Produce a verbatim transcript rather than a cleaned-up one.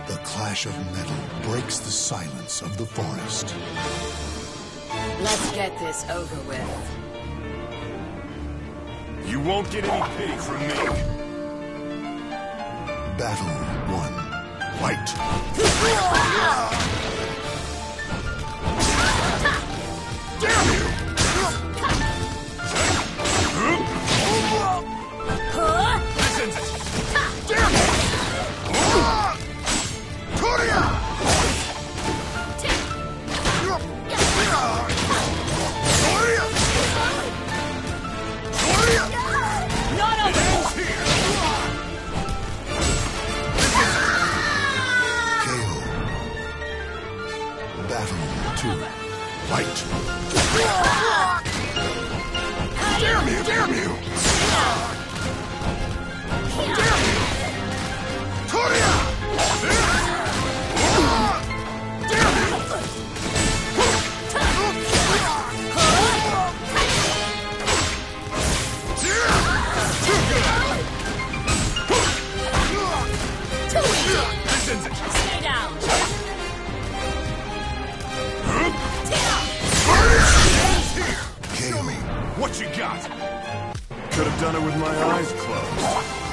The clash of metal breaks the silence of the forest. Let's get this over with. You won't get any pity from me. Battle one. Fight! Damn you! This ends it! Damn you! Toria! Toria! Toria! Not over! Here! K O. Battle two. Fight! Damn you! Damn you! Damn you! Toria! Damn you! Too good! This ends it! Stay down! K O. What you got? Could have done it with my eyes closed.